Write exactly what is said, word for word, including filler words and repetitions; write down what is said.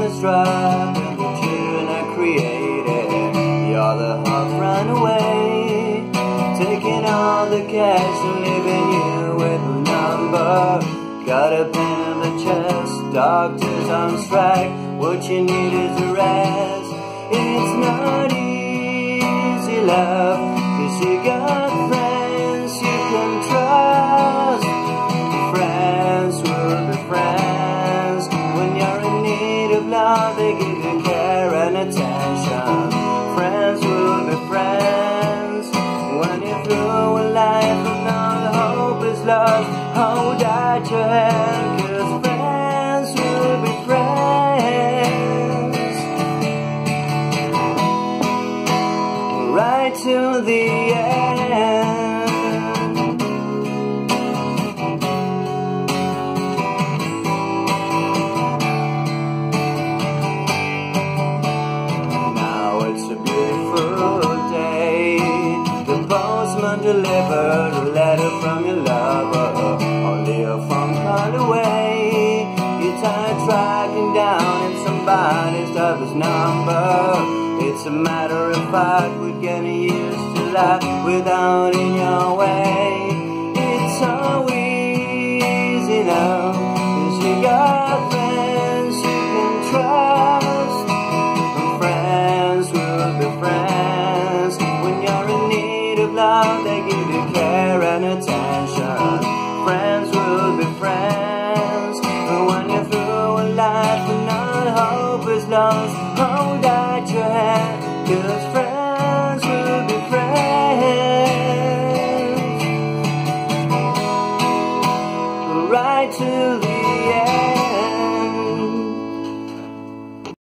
struck and the children are created. You're the hawk runaway, taking all the cash and leaving you with a number. Got a pain in the chest, doctors on strike. What you need is a rest. It's not easy, love, 'cause you got friends you can trust. Friends will be friends. When you're in need of love, they give you care and attention. Friends will be friends. When you're through with life and now the hope is lost, hold out your hand, 'cause friends will be friends. Right to the end. Delivered a letter from your lover, only a phone call away. You try tracking down in somebody else's number. It's a matter of fact, we're getting used to life without in your way. It's so easy now, 'cause you got friends you can trust. And friends will be friends. When you're in need of love, they give you care and attention. Friends will be friends. But when you're through a life and all hope is lost, hold out your hand, 'cause friends will be friends. Right to the end.